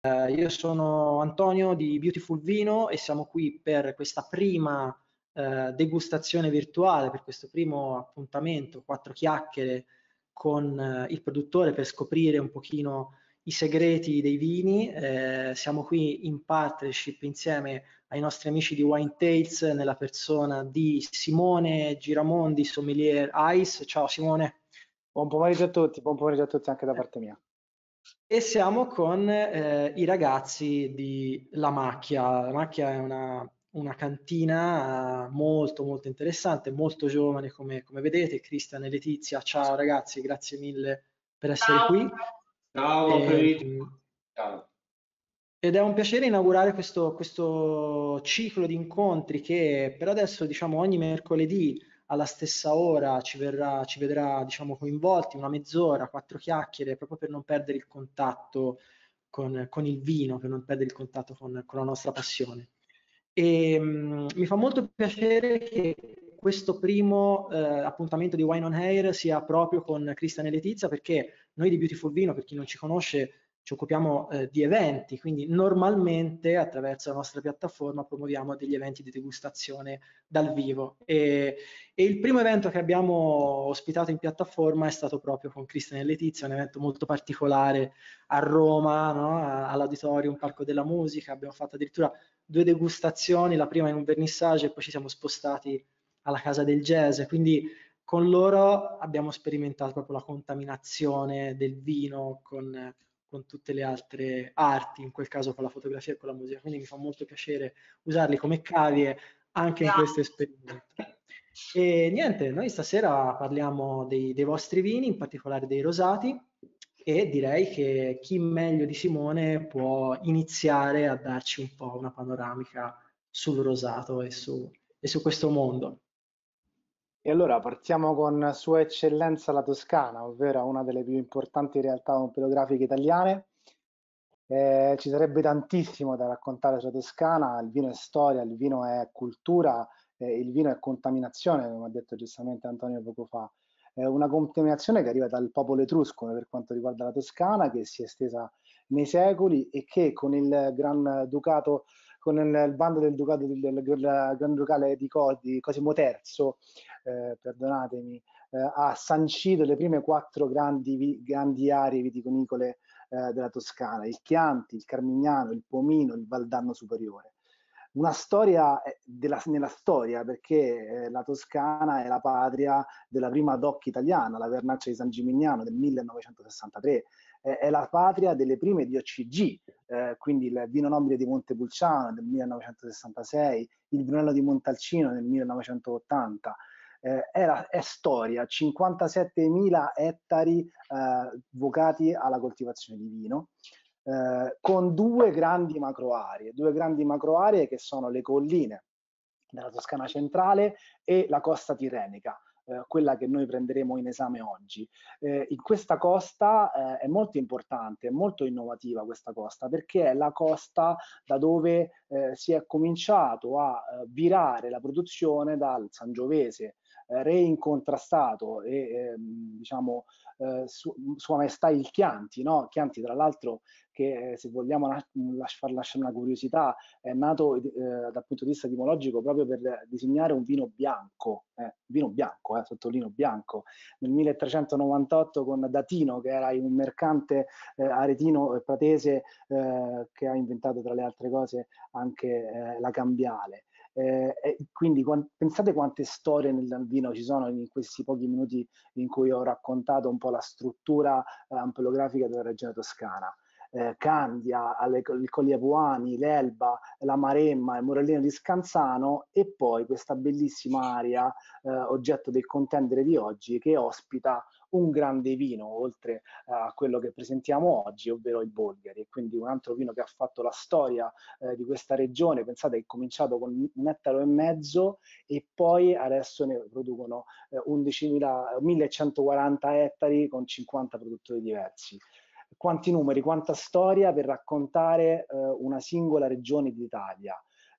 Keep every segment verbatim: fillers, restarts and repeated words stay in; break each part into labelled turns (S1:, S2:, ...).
S1: Io sono Antonio di Beautiful Vino e siamo qui per questa prima eh, degustazione virtuale, per questo primo appuntamento, quattro chiacchiere con eh, il produttore per scoprire un pochino i segreti dei vini. Eh, siamo qui in partnership insieme ai nostri amici di Wine Tales nella persona di Simone Giramondi, sommelier Ice. Ciao Simone.
S2: Buon pomeriggio a tutti, buon pomeriggio a tutti anche da
S1: Eh,
S2: parte mia.
S1: E siamo con eh, i ragazzi di La Macchia. La Macchia è una, una cantina eh, molto molto interessante, molto giovane come, come vedete. Cristian e Letizia, ciao ragazzi, grazie mille per essere
S3: Ciao,
S1: qui.
S3: ciao, buon
S1: E,
S3: pomeriggio. Ciao.
S1: ed è un piacere inaugurare questo, questo ciclo di incontri che per adesso, diciamo, ogni mercoledì alla stessa ora ci verrà, ci vedrà, diciamo, coinvolti una mezz'ora, quattro chiacchiere, proprio per non perdere il contatto con, con il vino, per non perdere il contatto con, con la nostra passione. E mh, mi fa molto piacere che questo primo eh, appuntamento di Wine on Air sia proprio con Cristian e Letizia, perché noi di Beautiful Vino, per chi non ci conosce, ci occupiamo eh, di eventi, quindi normalmente attraverso la nostra piattaforma promuoviamo degli eventi di degustazione dal vivo. E, e il primo evento che abbiamo ospitato in piattaforma è stato proprio con Cristian e Letizia, un evento molto particolare a Roma, no? All'Auditorium Parco della Musica. Abbiamo fatto addirittura due degustazioni, la prima in un vernissage e poi ci siamo spostati alla Casa del Jazz, quindi con loro abbiamo sperimentato proprio la contaminazione del vino con, con tutte le altre arti, in quel caso con la fotografia e con la musica, quindi mi fa molto piacere usarli come cavie anche in questo esperimento. E niente, noi stasera parliamo dei, dei vostri vini, in particolare dei rosati, e direi che chi meglio di Simone può iniziare a darci un po' una panoramica sul rosato e su, e su questo mondo.
S2: E allora partiamo con Sua Eccellenza la Toscana, ovvero una delle più importanti realtà operografiche italiane. Eh, ci sarebbe tantissimo da raccontare sulla Toscana, il vino è storia, il vino è cultura, eh, il vino è contaminazione, come ha detto giustamente Antonio poco fa. È una contaminazione che arriva dal popolo etrusco per quanto riguarda la Toscana, che si è estesa nei secoli e che con il Gran Ducato, con il, il bando del Ducato del, del, del Granducale di, Co, di Cosimo terzo, eh, perdonatemi, eh, ha sancito le prime quattro grandi, vi, grandi aree viticonicole eh, della Toscana, il Chianti, il Carmignano, il Pomino, il Valdarno Superiore. Una storia della, nella storia, perché eh, la Toscana è la patria della prima D O C italiana, la Vernaccia di San Gimignano del millenovecentosessantatré, eh, è la patria delle prime D O C G, eh, quindi il vino nobile di Montepulciano del millenovecentosessantasei, il Brunello di Montalcino nel millenovecentottanta. Eh, è, la, è storia, cinquantasettemila ettari eh, vocati alla coltivazione di vino, eh, con due grandi macroaree, due grandi macroaree che sono le colline della Toscana centrale e la costa tirrenica, eh, quella che noi prenderemo in esame oggi. Eh, in questa costa eh, è molto importante, è molto innovativa questa costa, perché è la costa da dove eh, si è cominciato a eh, virare la produzione dal Sangiovese, eh, re incontrastato e eh, diciamo eh, su, Sua Maestà il Chianti, no? Chianti tra l'altro che eh, se vogliamo las far lasciare una curiosità è nato eh, dal punto di vista etimologico proprio per disegnare un vino bianco, eh, vino bianco, eh, sottolineo bianco, nel milletrecentonovantotto con Datino che era un mercante eh, aretino e pratese eh, che ha inventato tra le altre cose anche eh, la cambiale. Eh, e quindi pensate quante storie nel vino ci sono in questi pochi minuti in cui ho raccontato un po' la struttura eh, ampelografica della regione toscana. Eh, Candia, alle, il Colli Apuani, l'Elba, la Maremma, il Morellino di Scanzano e poi questa bellissima area eh, oggetto del contendere di oggi che ospita un grande vino oltre a quello che presentiamo oggi, ovvero il Bolgheri, e quindi un altro vino che ha fatto la storia eh, di questa regione. Pensate che è cominciato con un ettaro e mezzo e poi adesso ne producono eh, undicimila, millecentoquaranta ettari con cinquanta produttori diversi. Quanti numeri, quanta storia per raccontare eh, una singola regione d'Italia.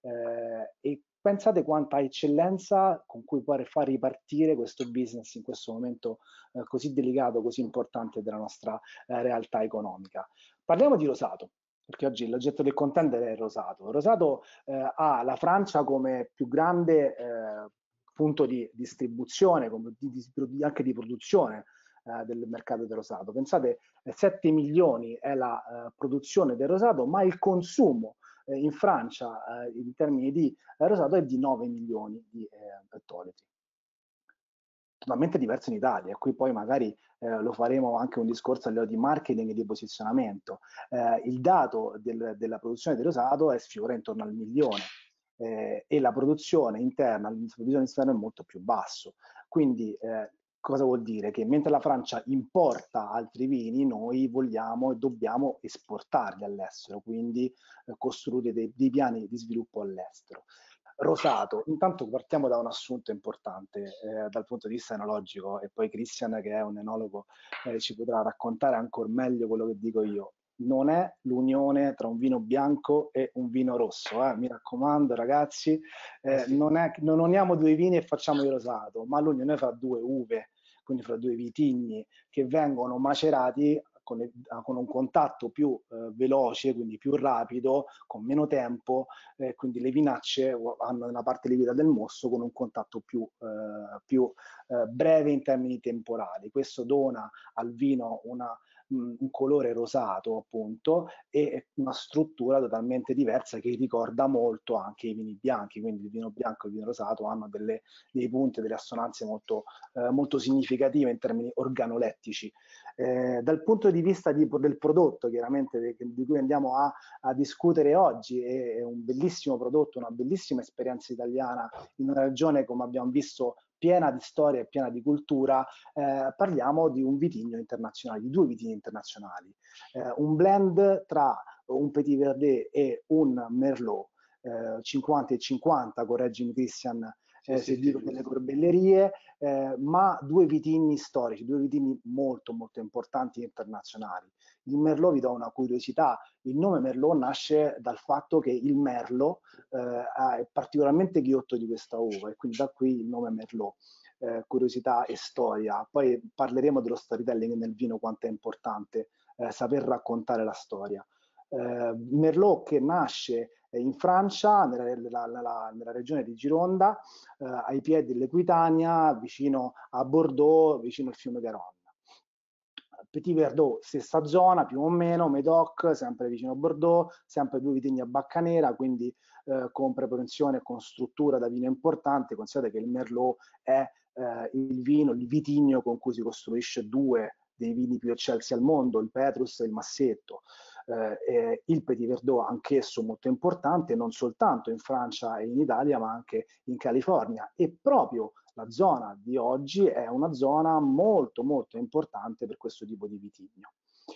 S2: Eh, e pensate quanta eccellenza con cui far ripartire questo business in questo momento eh, così delicato, così importante della nostra eh, realtà economica. Parliamo di rosato. perché oggi l'oggetto del contender è il rosato. Il rosato eh, ha la Francia come più grande eh, punto di distribuzione, come di, di, anche di produzione eh, del mercato del rosato. Pensate, eh, sette milioni è la eh, produzione del rosato, ma il consumo eh, in Francia eh, in termini di eh, rosato è di nove milioni di eh, ettolitri. Totalmente diverso in Italia, e qui poi magari eh, lo faremo anche un discorso a livello di marketing e di posizionamento. Eh, il dato del, della produzione del rosato è sfiora intorno al milione eh, e la produzione interna, la produzione esterna è molto più basso. Quindi eh, cosa vuol dire? Che mentre la Francia importa altri vini, noi vogliamo e dobbiamo esportarli all'estero, quindi eh, costruire dei, dei piani di sviluppo all'estero. Rosato, intanto partiamo da un assunto importante eh, dal punto di vista enologico, e poi Christian, che è un enologo, eh, ci potrà raccontare ancora meglio quello che dico io. Non è l'unione tra un vino bianco e un vino rosso, eh? Mi raccomando ragazzi, eh, non, è, non uniamo due vini e facciamo il rosato, ma l'unione fra due uve, quindi fra due vitigni che vengono macerati con, le, con un contatto più eh, veloce, quindi più rapido, con meno tempo, eh, quindi le vinacce hanno nella parte liquida del mosto con un contatto più, eh, più eh, breve in termini temporali. Questo dona al vino una un colore rosato appunto e una struttura totalmente diversa che ricorda molto anche i vini bianchi, quindi il vino bianco e il vino rosato hanno delle, dei punti, delle assonanze molto, eh, molto significative in termini organolettici. Eh, dal punto di vista di, del prodotto chiaramente di cui andiamo a, a discutere oggi, è, è un bellissimo prodotto, una bellissima esperienza italiana in una regione, come abbiamo visto, piena di storia e piena di cultura. Eh, parliamo di un vitigno internazionale, di due vitigni internazionali, eh, un blend tra un Petit Verdot e un Merlot, eh, cinquanta e cinquanta, correggimi Christian eh,
S3: sì,
S2: se
S3: sì,
S2: dico
S3: sì,
S2: delle corbellerie, eh, ma due vitigni storici, due vitigni molto molto importanti internazionali. Il Merlot, vi do una curiosità, il nome Merlot nasce dal fatto che il merlo eh, è particolarmente ghiotto di questa uva, e quindi da qui il nome Merlot. Eh, curiosità e storia. Poi parleremo dello storytelling nel vino, quanto è importante eh, saper raccontare la storia. Eh, Merlot che nasce in Francia, nella, nella, nella, nella regione di Gironda, eh, ai piedi dell'Equitania, vicino a Bordeaux, vicino al fiume Garonne. Petit Verdot, stessa zona più o meno, Médoc, sempre vicino a Bordeaux, sempre due vitigni a bacca nera, quindi eh, con preparazione e con struttura da vino importante. Considerate che il Merlot è eh, il vino, il vitigno con cui si costruisce due dei vini più eccelsi al mondo, il Petrus e il Massetto. Eh, il Petit Verdot anch'esso molto importante, non soltanto in Francia e in Italia, ma anche in California, e proprio la zona di oggi è una zona molto molto importante per questo tipo di vitigno.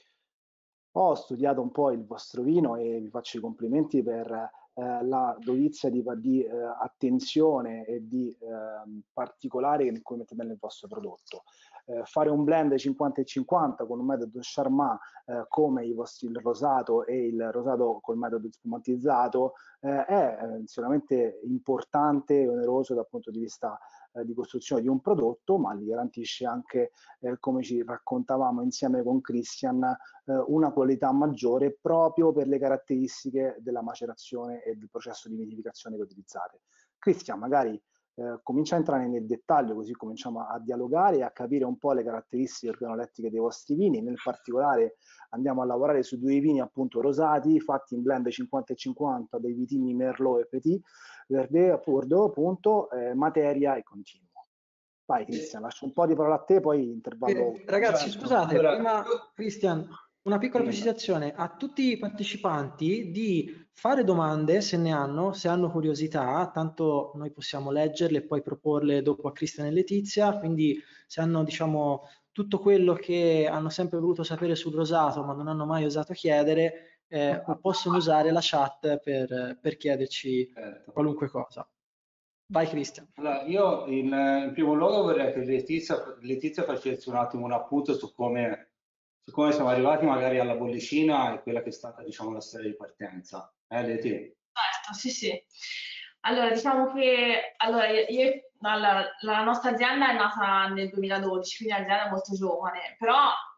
S2: Ho studiato un po' il vostro vino e vi faccio i complimenti per eh, la dovizia di, di eh, attenzione e di eh, particolare in cui mettete nel vostro prodotto. Eh, fare un blend cinquanta e cinquanta con un metodo Charmat eh, come i vostri, il rosato e il rosato col metodo spumatizzato eh, è eh, sicuramente importante e oneroso dal punto di vista eh, di costruzione di un prodotto, ma gli garantisce anche, eh, come ci raccontavamo insieme con Christian, eh, una qualità maggiore proprio per le caratteristiche della macerazione e del processo di vinificazione che utilizzate. Christian, magari Eh, comincia a entrare nel dettaglio, così cominciamo a, a dialogare e a capire un po' le caratteristiche organolettiche dei vostri vini. Nel particolare andiamo a lavorare su due vini appunto rosati, fatti in blend cinquanta e cinquanta dei vitigni Merlot e Petit Verdot, Bordeaux, appunto, eh, materia e continuo. Vai Christian, lascio un po' di parola a te, poi intervallo.
S1: Eh, ragazzi,
S3: certo.
S1: scusate,
S3: Allora,
S1: prima, Christian, una piccola
S3: sì,
S1: precisazione a tutti i partecipanti di fare domande se ne hanno, se hanno curiosità, tanto noi possiamo leggerle e poi proporle dopo a Christian e Letizia, quindi se hanno, diciamo, tutto quello che hanno sempre voluto sapere sul rosato ma non hanno mai osato chiedere, eh, possono usare la chat per, per chiederci
S3: certo.
S1: qualunque cosa. Vai Christian.
S3: Allora, io in, in primo luogo vorrei che Letizia, Letizia facesse un attimo un appunto su come, su come siamo arrivati magari alla bollicina e quella che è stata, diciamo, la storia di partenza. Eh, Leti?
S4: Certo, sì, sì. Allora, diciamo che allora, io, alla- la nostra azienda è nata nel duemiladodici, quindi è un'azienda molto giovane, però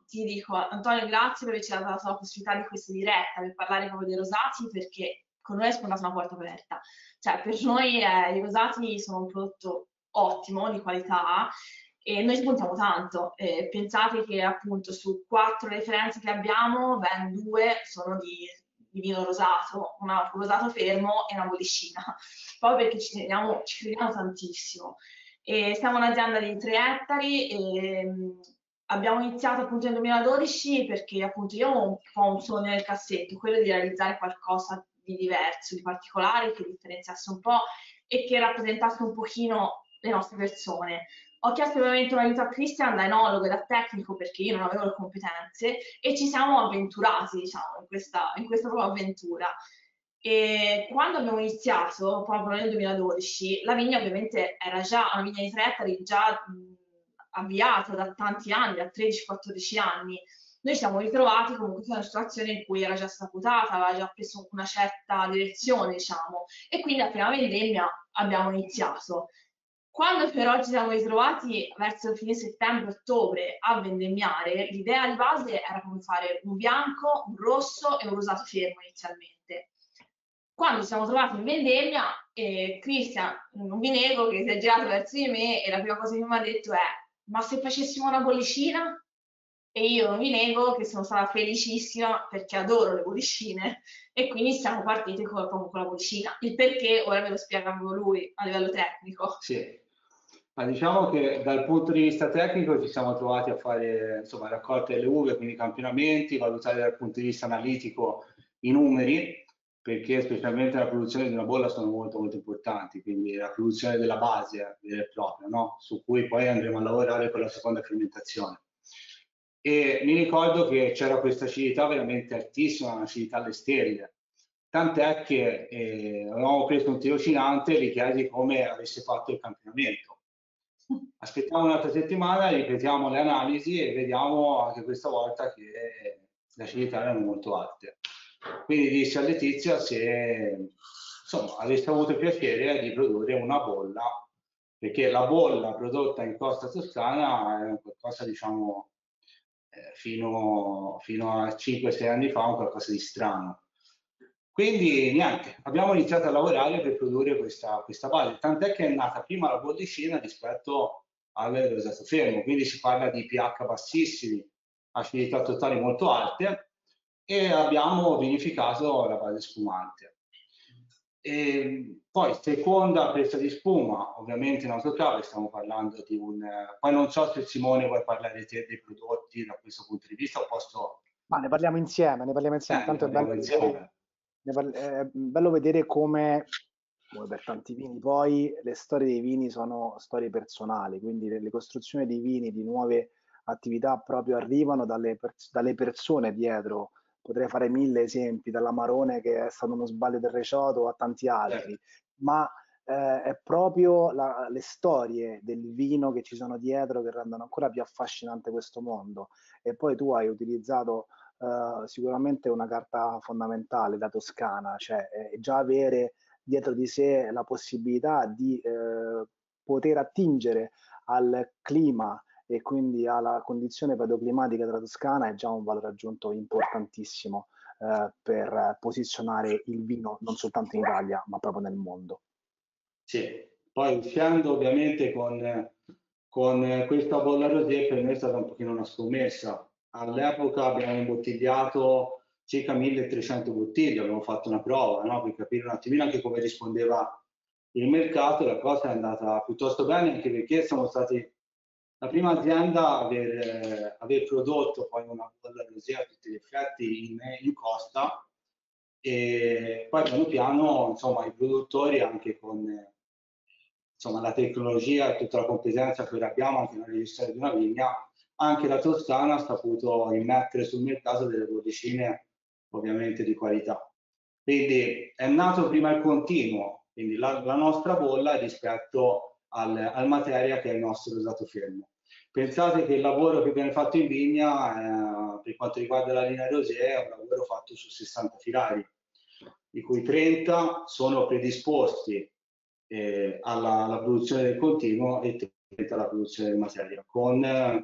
S4: ti dico, Antonio, grazie per averci dato la possibilità di questa diretta, per parlare proprio dei rosati, perché con noi è spuntata una porta aperta. Cioè, per noi eh, i rosati sono un prodotto ottimo, di qualità, e noi spuntiamo tanto. Eh, pensate che appunto su quattro referenze che abbiamo, ben due sono di, di vino rosato, una rosato fermo e una bollicina, proprio perché ci teniamo, ci crediamo tantissimo. E siamo un'azienda di tre ettari e mh, abbiamo iniziato appunto nel duemiladodici perché appunto io ho un po' un sogno nel cassetto, quello di realizzare qualcosa di diverso, di particolare, che differenziasse un po' e che rappresentasse un pochino le nostre persone. Ho chiesto ovviamente un aiuto a Christian da enologo e da tecnico perché io non avevo le competenze e ci siamo avventurati, diciamo, in questa, in questa propria avventura. E quando abbiamo iniziato, proprio nel duemiladodici, la vigna ovviamente era già una vigna di tre ettari già mh, avviata da tanti anni, da tredici quattordici anni. Noi ci siamo ritrovati comunque in una situazione in cui era già saputata, aveva già preso una certa direzione, diciamo, e quindi a prima vendemmia abbiamo iniziato. Quando però ci siamo ritrovati verso fine settembre-ottobre a vendemmiare, l'idea di base era come fare un bianco, un rosso e un rosato fermo inizialmente. Quando ci siamo trovati in vendemmia, eh, Christian, non vi nego, che si è girato verso di me e la prima cosa che mi ha detto è: ma se facessimo una bollicina? E io non vi nego che sono stata felicissima perché adoro le bollicine e quindi siamo partiti con, con la bollicina. Il perché ora ve lo spiega lui a livello tecnico.
S3: Sì, ma diciamo che dal punto di vista tecnico ci siamo trovati a fare insomma raccolte delle uve, quindi campionamenti, valutare dal punto di vista analitico i numeri, perché specialmente la produzione di una bolla sono molto molto importanti, quindi la produzione della base vera e propria, no? Su cui poi andremo a lavorare con la seconda fermentazione. E mi ricordo che c'era questa acidità veramente altissima, un'acidità all'esterile, tant'è che eh, avevamo preso un tirocinante e gli chiesi come avesse fatto il campionamento. Aspettiamo un'altra settimana, ripetiamo le analisi e vediamo anche questa volta che le acidità erano molto alte. Quindi disse a Letizia se insomma avesse avuto il piacere di produrre una bolla, perché la bolla prodotta in Costa Toscana è qualcosa, diciamo, eh, fino, fino a cinque sei anni fa, un qualcosa di strano. Quindi niente, abbiamo iniziato a lavorare per produrre questa, questa base, tant'è che è nata prima la bollicina rispetto al rosato fermo, quindi si parla di pH bassissimi, acidità totali molto alte, e abbiamo vinificato la base spumante. E poi seconda presa di spuma, ovviamente in autoclave, stiamo parlando di un... Poi non so se Simone vuoi parlare te dei prodotti da questo punto di vista o posso...
S2: Ma ne parliamo insieme, ne parliamo insieme,
S3: Eh,
S2: tanto è bello,
S3: insieme.
S2: vedere, è bello vedere come, come per tanti vini poi, le storie dei vini sono storie personali, quindi le, le costruzioni dei vini, di nuove attività proprio arrivano dalle, dalle persone dietro. Potrei fare mille esempi, dall'Amarone che è stato uno sbaglio del Recioto a tanti altri,
S3: Certo.
S2: ma eh, è proprio la, le storie del vino che ci sono dietro che rendono ancora più affascinante questo mondo. E poi tu hai utilizzato Uh, sicuramente una carta fondamentale, la Toscana, cioè eh, già avere dietro di sé la possibilità di eh, poter attingere al clima e quindi alla condizione pedoclimatica della Toscana è già un valore aggiunto importantissimo eh, per posizionare il vino non soltanto in Italia ma proprio nel mondo.
S3: Sì, poi uscendo ovviamente con, con questa bolla rosé per noi è stata un pochino una scommessa. All'epoca abbiamo imbottigliato circa milletrecento bottiglie, abbiamo fatto una prova, no? Per capire un attimino anche come rispondeva il mercato. La cosa è andata piuttosto bene, anche perché siamo stati la prima azienda a aver, eh, aver prodotto poi una bolla rosé a tutti gli effetti in, in Costa, e poi piano piano insomma i produttori anche con insomma la tecnologia e tutta la competenza che abbiamo anche nella gestione di una vigna, anche la Toscana ha saputo immettere sul mercato delle bollicine ovviamente di qualità. Quindi è nato prima il continuo, quindi la, la nostra bolla rispetto al, al materia che è il nostro rosato fermo. Pensate che il lavoro che viene fatto in vigna eh, per quanto riguarda la linea rosé è un lavoro fatto su sessanta filari, di cui trenta sono predisposti eh, alla, alla produzione del continuo e trenta alla produzione del materia, con eh,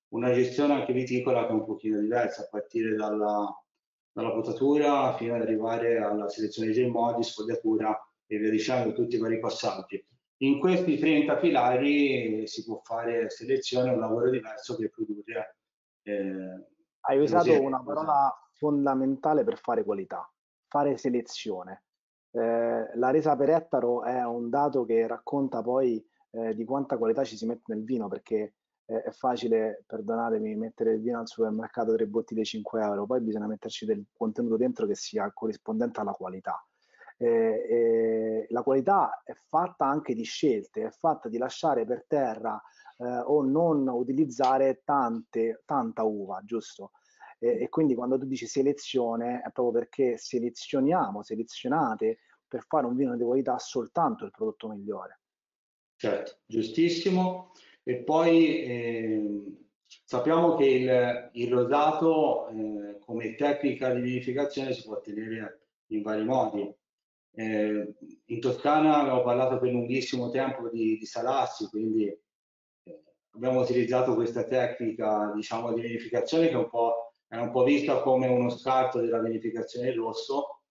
S3: una gestione anche viticola che è un pochino diversa, a partire dalla, dalla potatura fino ad arrivare alla selezione dei modi, sfogliatura e via dicendo, tutti i vari passaggi. In questi trenta pilari si può fare selezione, un lavoro diverso per produrre. Eh,
S2: Hai usato una parola fondamentale per fare qualità, fare selezione. Eh, la resa per ettaro è un dato che racconta poi eh, di quanta qualità ci si mette nel vino, perché eh, è facile, perdonatemi, mettere il vino al supermercato tre bottiglie cinque euro, poi bisogna metterci del contenuto dentro che sia corrispondente alla qualità. Eh, eh, la qualità è fatta anche di scelte, è fatta di lasciare per terra eh, o non utilizzare tante, tanta uva, giusto? E, e quindi quando tu dici selezione è proprio perché selezioniamo, selezionate per fare un vino di qualità soltanto il prodotto migliore.
S3: Certo, giustissimo. E poi eh, sappiamo che il, il rosato eh, come tecnica di vinificazione si può ottenere in vari modi. Eh, in Toscana abbiamo parlato per lunghissimo tempo di, di salassi, quindi eh, abbiamo utilizzato questa tecnica, diciamo, di vinificazione che è un po', è un po' vista come uno scarto della vinificazione in rosso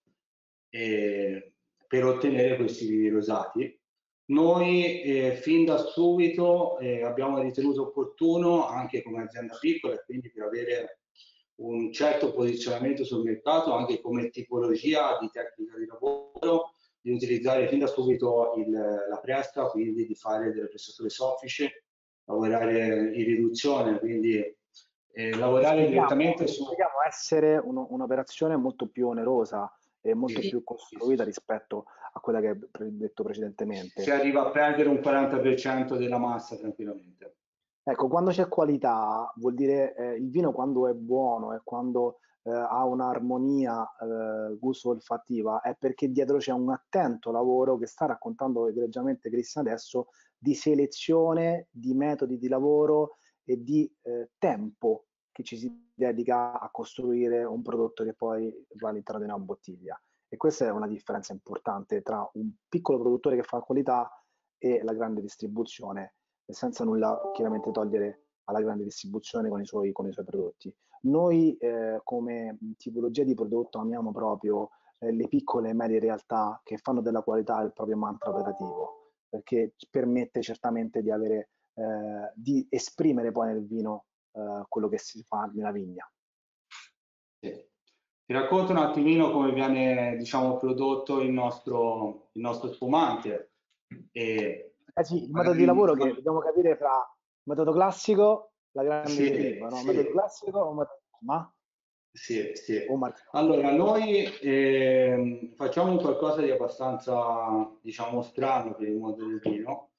S3: eh, per ottenere questi vini rosati. Noi eh, fin da subito eh, abbiamo ritenuto opportuno, anche come azienda piccola, e quindi per avere un certo posizionamento sul mercato, anche come tipologia di tecnica di lavoro, di utilizzare fin da subito il, la presta, quindi di fare delle prestature soffici, lavorare in riduzione, quindi eh, lavorare
S2: Spieghiamo,
S3: direttamente su...
S2: spieghiamo essere un'operazione molto più onerosa e molto
S3: Sì,
S2: più costruita rispetto a quella che hai detto precedentemente.
S3: Si arriva a perdere un quaranta per cento della massa tranquillamente.
S2: Ecco, quando c'è qualità vuol dire eh, il vino quando è buono e quando eh, ha un'armonia eh, gusto-olfattiva è perché dietro c'è un attento lavoro che sta raccontando egregiamente Cristian adesso di selezione, di metodi di lavoro e di eh, tempo che ci si dedica a costruire un prodotto che poi va all'interno di una bottiglia. E questa è una differenza importante tra un piccolo produttore che fa qualità e la grande distribuzione, senza nulla chiaramente togliere alla grande distribuzione con i suoi, con i suoi prodotti. Noi eh, come tipologia di prodotto amiamo proprio eh, le piccole e medie realtà che fanno della qualità il proprio mantra operativo, perché permette certamente di avere, eh, di esprimere poi nel vino eh, quello che si fa nella vigna.
S3: Sì. Ti racconto un attimino come viene, diciamo, prodotto il nostro, il nostro spumante. E
S2: eh sì, il metodo di lavoro che dobbiamo capire fra metodo classico, la grande
S3: sì,
S2: deriva, no?
S3: sì.
S2: Metodo classico o metodo... Ma?
S3: Sì, sì.
S2: O
S3: allora, noi eh, facciamo qualcosa di abbastanza, diciamo, strano per il mondo del vino.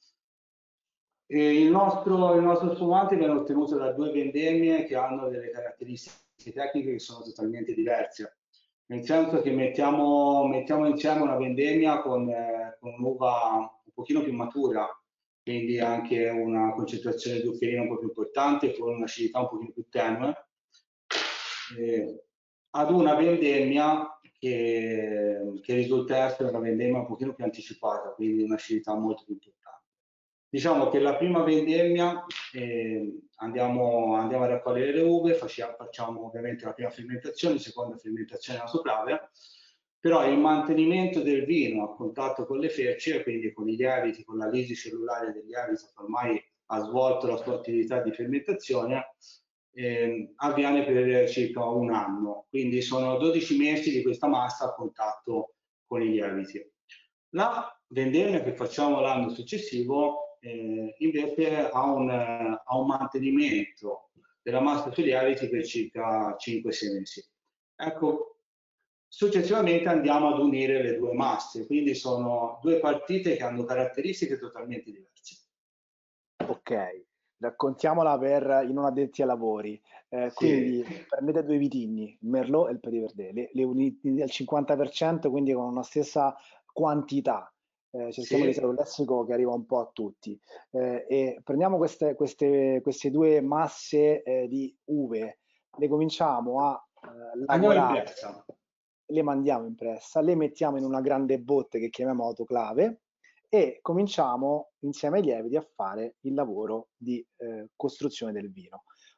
S3: E il, nostro, il nostro spumante viene ottenuto da due vendemmie che hanno delle caratteristiche tecniche che sono totalmente diverse. Nel senso che mettiamo, mettiamo insieme una vendemmia con, eh, con un'uva un pochino più matura, quindi anche una concentrazione zuccherina un po' più importante, con un'acidità un pochino più tenue, eh, ad una vendemmia che, che risulta essere una vendemmia un pochino più anticipata, quindi un'acidità molto più importante. Diciamo che la prima vendemmia eh, andiamo, andiamo a raccogliere le uve, facciamo, facciamo ovviamente la prima fermentazione, la seconda fermentazione la sopravvia, però il mantenimento del vino a contatto con le fecce, quindi con i lieviti, con la lisi cellulare del lievito che ormai ha svolto la sua attività di fermentazione, eh, avviene per circa un anno, quindi sono dodici mesi di questa massa a contatto con i lieviti. La vendemmia che facciamo l'anno successivo eh, invece ha un, ha un mantenimento della massa sui lieviti per circa cinque sei mesi. Ecco, successivamente andiamo ad unire le due masse, quindi sono due partite che hanno caratteristiche totalmente diverse.
S2: Ok, raccontiamola per i non addetti ai lavori. Eh,
S3: Sì.
S2: Quindi prendete due vitigni, il Merlot e il Petit Verdot, le, le unite al cinquanta per cento, quindi con una stessa quantità. Eh, cerchiamo
S3: Sì.
S2: di usare un lessico che arriva un po' a tutti. Eh, e prendiamo queste, queste, queste due masse eh, di uve, le cominciamo a eh, lavorare, le mandiamo in pressa, le mettiamo in una grande botte che chiamiamo autoclave e cominciamo insieme ai lieviti a fare il lavoro di eh, costruzione del vino.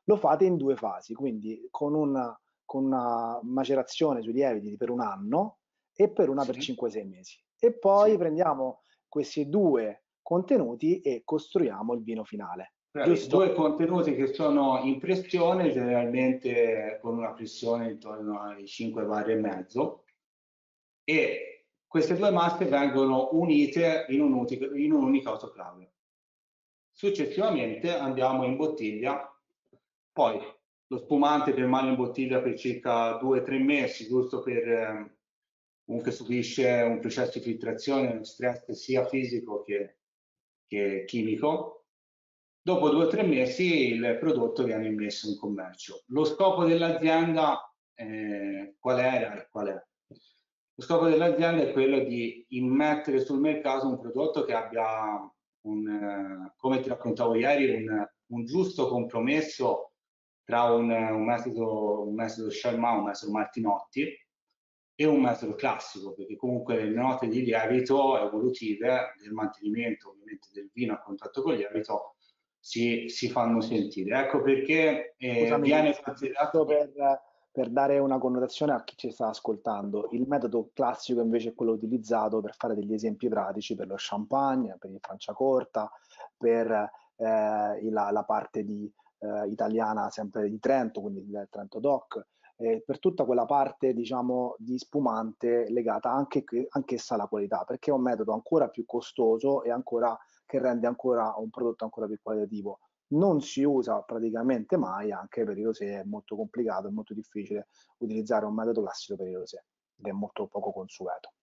S2: lo fate in due fasi, quindi con una, con una macerazione sui lieviti per un anno e per una per
S3: Sì.
S2: cinque sei mesi. E poi
S3: Sì.
S2: prendiamo questi due contenuti e costruiamo il vino finale.
S3: Bravi,
S2: Giusto?
S3: due contenuti che sono in pressione, generalmente con una pressione intorno ai cinque bar e mezzo, e queste due masse vengono unite in, un in un'unica autoclave. Successivamente andiamo in bottiglia, poi lo spumante permane in bottiglia per circa due tre mesi, giusto per eh, comunque subisce un processo di filtrazione, uno stress sia fisico che, che chimico. Dopo due o tre mesi il prodotto viene immesso in commercio. Lo scopo dell'azienda eh, qual era e qual è? Lo scopo dell'azienda è quello di immettere sul mercato un prodotto che abbia, un, eh, come ti raccontavo ieri, un, un giusto compromesso tra un, un metodo, un metodo Charmat, un metodo Martinotti e un metodo classico, perché comunque le note di lievito evolutive del mantenimento ovviamente del vino a contatto con il lievito si, si fanno sentire. Ecco perché eh,
S2: Scusami,
S3: viene
S2: giusto
S3: considerato...
S2: per, per dare una connotazione a chi ci sta ascoltando. Il metodo classico invece è quello utilizzato per fare degli esempi pratici per lo champagne, per il Franciacorta, per eh, la, la parte di, eh, italiana sempre di Trento, quindi il Trento Doc, eh, per tutta quella parte diciamo di spumante legata anche anch'essa alla qualità, perché è un metodo ancora più costoso e ancora che rende ancora un prodotto ancora più qualitativo. Non si usa praticamente mai, anche per i rosé è molto complicato, è molto difficile utilizzare un metodo classico per i rosé ed è molto poco consueto.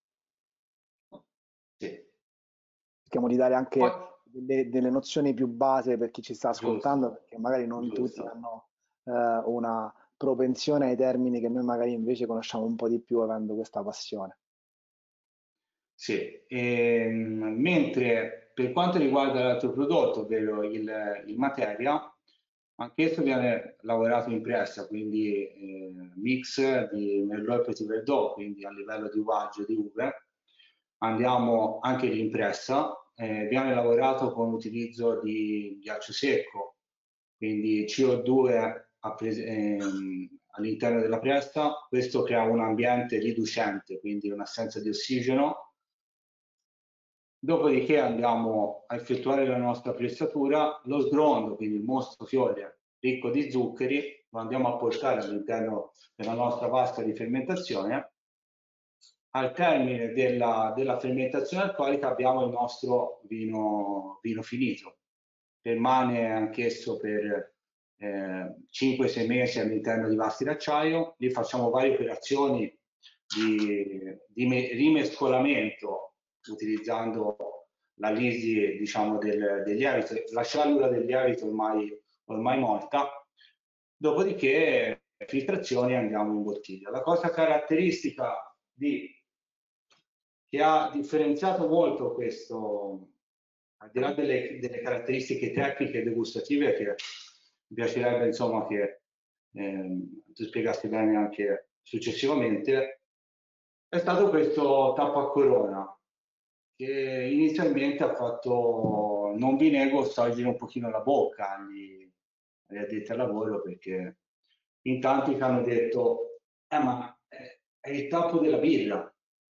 S3: Sì.
S2: Cerchiamo di dare
S3: Poi,
S2: anche delle, delle nozioni più base per chi ci sta ascoltando,
S3: giusto,
S2: perché magari non tutti
S3: giusto.
S2: hanno eh, una propensione ai termini che noi magari invece conosciamo un po' di più avendo questa passione.
S3: Sì, ehm, mentre per quanto riguarda l'altro prodotto, ovvero il, il materia, anch'esso viene lavorato in pressa, quindi eh, mix di Merlot e Petit Verdot, quindi a livello di uvaggio di uve. Andiamo anche lì in pressa, eh, viene lavorato con utilizzo di ghiaccio secco, quindi C O due ehm, all'interno della pressa. Questo crea un ambiente riducente, quindi un'assenza di ossigeno. Dopodiché andiamo a effettuare la nostra pressatura, lo sgrondo, quindi il mosto fiore ricco di zuccheri, lo andiamo a portare all'interno della nostra vasca di fermentazione. Al termine della, della fermentazione alcolica abbiamo il nostro vino, vino finito. Permane anch'esso per eh, cinque sei mesi all'interno di vasi d'acciaio. Lì facciamo varie operazioni di, di rimescolamento utilizzando la lisi diciamo, del, del lievito, la cellula del lievito ormai, ormai morta. Dopodiché filtrazione andiamo in bottiglia. La cosa caratteristica di, che ha differenziato molto questo, al di là delle, delle caratteristiche tecniche e degustative, che mi piacerebbe insomma che ehm, tu spiegassi bene anche successivamente, è stato questo tappo a corona, che inizialmente ha fatto, non vi nego, storgere un pochino la bocca agli, agli addetti al lavoro, perché in tanti che hanno detto, eh ma è, è il tappo della birra.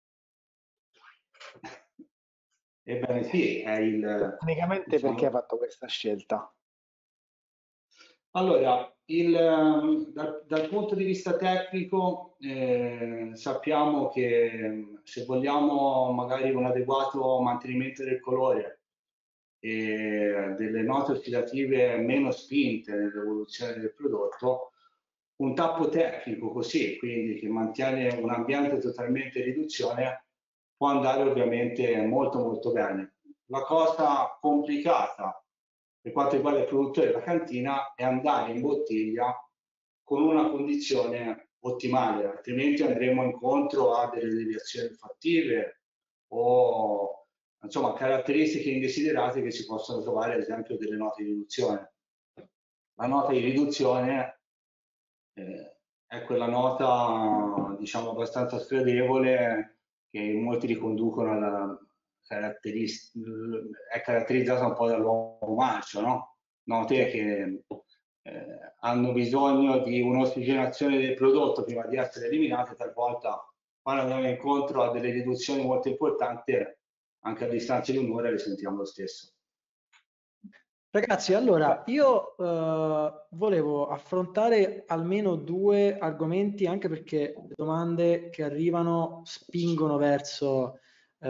S3: Ebbene sì, è il,
S2: Tecnicamente perché hai
S3: diciamo...
S2: fatto questa scelta?
S3: Allora, il, dal, dal punto di vista tecnico eh, sappiamo che se vogliamo magari un adeguato mantenimento del colore e delle note ossidative meno spinte nell'evoluzione del prodotto, un tappo tecnico così, quindi che mantiene un ambiente totalmente in riduzione, può andare ovviamente molto molto bene. La cosa complicata per quanto riguarda il produttore della cantina è andare in bottiglia con una condizione ottimale, altrimenti andremo incontro a delle deviazioni fattive o insomma caratteristiche indesiderate che si possono trovare ad esempio delle note di riduzione. La nota di riduzione eh, è quella nota diciamo abbastanza sgradevole che molti riconducono alla caratteristica, è caratterizzata un po' dall'uomo marcio, no? Note che eh, hanno bisogno di un'ossigenazione del prodotto prima di essere eliminate, talvolta quando andiamo incontro a delle riduzioni molto importanti, anche a distanza di un'ora le sentiamo lo stesso.
S1: Ragazzi, allora io eh, volevo affrontare almeno due argomenti, anche perché le domande che arrivano spingono verso,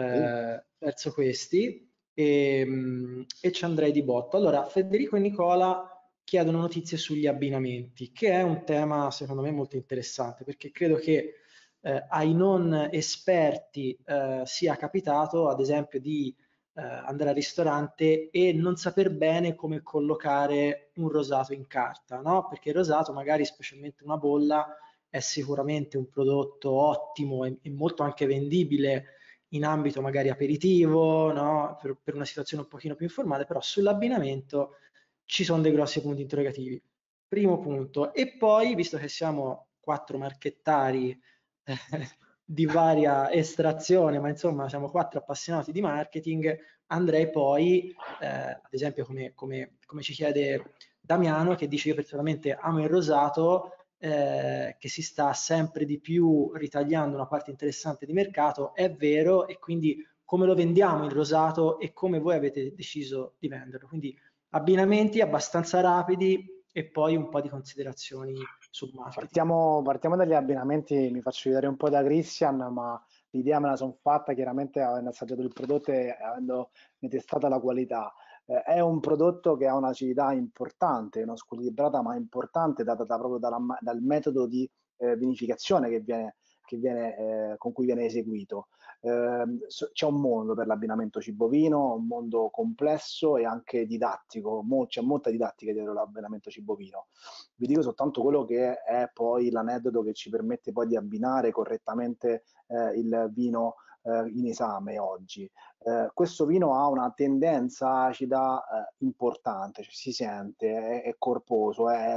S1: eh, verso questi, e, mh, e ci andrei di botto. Allora, Federico e Nicola chiedono notizie sugli abbinamenti, che è un tema secondo me molto interessante, perché credo che eh, ai non esperti eh, sia capitato, ad esempio, di eh, andare al ristorante e non saper bene come collocare un rosato in carta, no? Perché il rosato, magari specialmente una bolla, è sicuramente un prodotto ottimo e, e molto anche vendibile in ambito magari aperitivo, no? Per, per una situazione un pochino più informale, però sull'abbinamento ci sono dei grossi punti interrogativi. Primo punto. E poi, visto che siamo quattro marchettari eh, di varia estrazione, ma insomma siamo quattro appassionati di marketing, andrei poi, eh, ad esempio come, come, come ci chiede Damiano, che dice io personalmente amo il rosato, eh, che si sta sempre di più ritagliando una parte interessante di mercato, è vero, e quindi come lo vendiamo il rosato e come voi avete deciso di venderlo. Quindi abbinamenti abbastanza rapidi e poi un po' di considerazioni sul marketing.
S2: Partiamo, partiamo dagli abbinamenti, mi faccio vedere un po' da Christian, ma l'idea me la sono fatta chiaramente avendo assaggiato il prodotto e avendo testato la qualità. Eh, è un prodotto che ha un'acidità importante, non squilibrata ma importante, data da, proprio dalla, dal metodo di eh, vinificazione che viene, che viene, eh, con cui viene eseguito. Eh, c'è un mondo per l'abbinamento cibo-vino, un mondo complesso e anche didattico, c'è molta didattica dietro l'abbinamento cibo-vino. Vi dico soltanto quello che è poi l'aneddoto che ci permette poi di abbinare correttamente eh, il vino eh, in esame oggi. Eh, questo vino ha una tendenza acida eh, importante, cioè si sente, è, è corposo, è,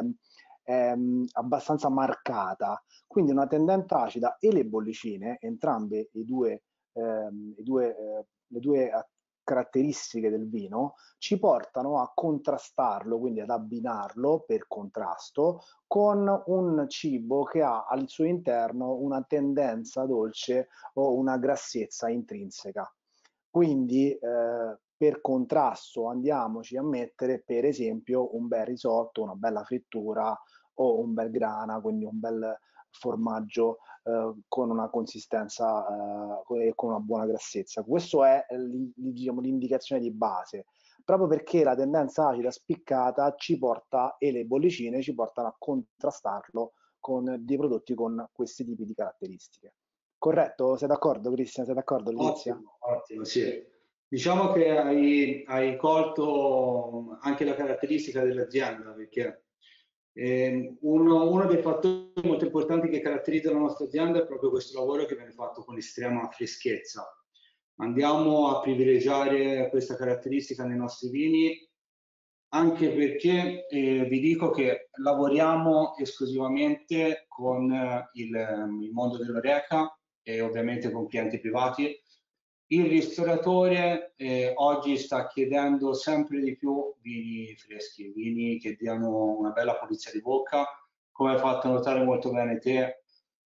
S2: è mh, abbastanza marcata, quindi una tendenza acida e le bollicine, entrambe i due, ehm, i due, eh, le due caratteristiche del vino, ci portano a contrastarlo, quindi ad abbinarlo per contrasto con un cibo che ha al suo interno una tendenza dolce o una grassezza intrinseca. Quindi eh, per contrasto andiamoci a mettere per esempio un bel risotto, una bella frittura o un bel grana, quindi un bel formaggio eh, con una consistenza eh, e con una buona grassezza. Questa è diciamo, l'indicazione di base, proprio perché la tendenza acida spiccata ci porta, e le bollicine ci portano a contrastarlo con dei prodotti con questi tipi di caratteristiche. Corretto? Sei d'accordo, Cristian? Sei d'accordo, Lizia?
S3: Ottimo, ottimo, sì. Diciamo che hai, hai colto anche la caratteristica dell'azienda, perché eh, uno, uno dei fattori molto importanti che caratterizza la nostra azienda è proprio questo lavoro che viene fatto con estrema freschezza. Andiamo a privilegiare questa caratteristica nei nostri vini, anche perché eh, vi dico che lavoriamo esclusivamente con eh, il, il mondo dell'Oreca e ovviamente con clienti privati. Il ristoratore eh, oggi sta chiedendo sempre di più vini freschi, vini che diano una bella pulizia di bocca, come hai fatto notare molto bene te,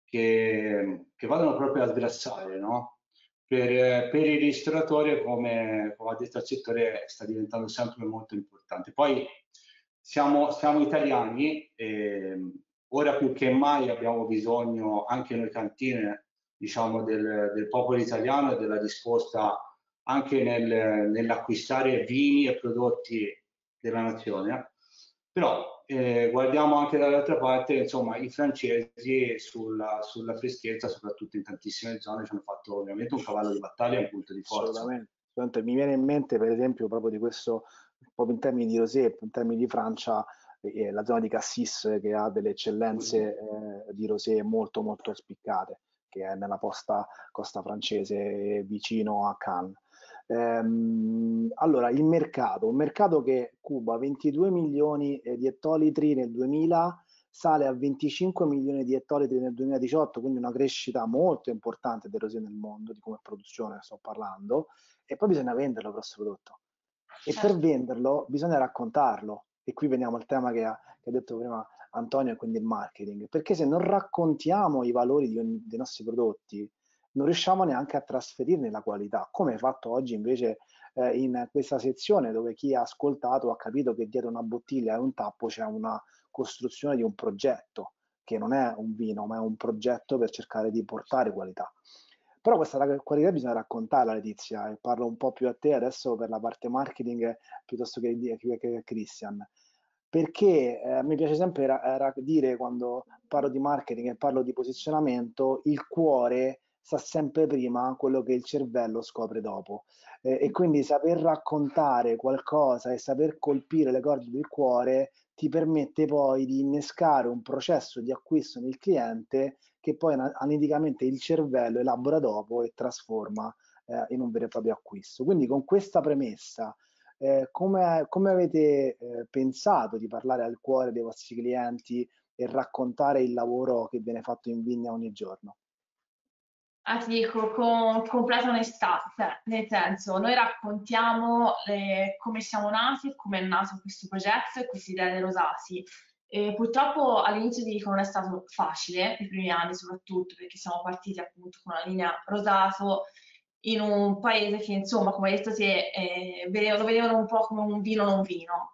S3: che, che vadano proprio a sgrassare, no? Per, per il ristoratore, come, come ha detto il settore, sta diventando sempre molto importante. Poi siamo, siamo italiani, e ora più che mai abbiamo bisogno, anche noi cantine, diciamo, del, del popolo italiano e della risposta anche nel, nell'acquistare vini e prodotti della nazione. Però eh, guardiamo anche dall'altra parte, insomma, i francesi sulla, sulla freschezza, soprattutto in tantissime zone, ci hanno fatto ovviamente un cavallo di battaglia e un punto di forza.
S2: Assolutamente. Mi viene in mente, per esempio, proprio di questo, proprio in termini di rosé, in termini di Francia, eh, la zona di Cassis, che ha delle eccellenze eh, di rosé molto molto spiccate, che è nella posta, costa francese, vicino a Cannes. Ehm, allora, il mercato, un mercato che cuba ventidue milioni di ettolitri nel duemila, sale a venticinque milioni di ettolitri nel duemiladiciotto, quindi una crescita molto importante del rosé nel mondo, di come produzione sto parlando, e poi bisogna venderlo questo prodotto. E per venderlo bisogna raccontarlo, e qui veniamo al tema che ha, che ha detto prima Antonio, e quindi il marketing, perché se non raccontiamo i valori di ogni, dei nostri prodotti, non riusciamo neanche a trasferirne la qualità, come è fatto oggi invece eh, in questa sezione, dove chi ha ascoltato ha capito che dietro una bottiglia e un tappo c'è una costruzione di un progetto, che non è un vino, ma è un progetto per cercare di portare qualità. Però questa qualità bisogna raccontarla, Letizia, e parlo un po' più a te adesso per la parte marketing piuttosto che, che, che a Christian. Perché eh, mi piace sempre era, era dire, quando parlo di marketing e parlo di posizionamento, il cuore sa sempre prima quello che il cervello scopre dopo. Eh, e quindi saper raccontare qualcosa e saper colpire le corde del cuore ti permette poi di innescare un processo di acquisto nel cliente che poi analiticamente il cervello elabora dopo e trasforma eh, in un vero e proprio acquisto. Quindi con questa premessa, eh, come, come avete eh, pensato di parlare al cuore dei vostri clienti e raccontare il lavoro che viene fatto in vigna ogni giorno?
S4: Ah, ti dico con completa onestà, cioè, nel senso, noi raccontiamo le, come siamo nati, come è nato questo progetto e questa idea dei rosati. E purtroppo all'inizio ti dico non è stato facile, i primi anni soprattutto, perché siamo partiti appunto con una linea rosato in un paese che, insomma, come hai detto te, eh, vedevano, lo vedevano un po' come un vino non vino.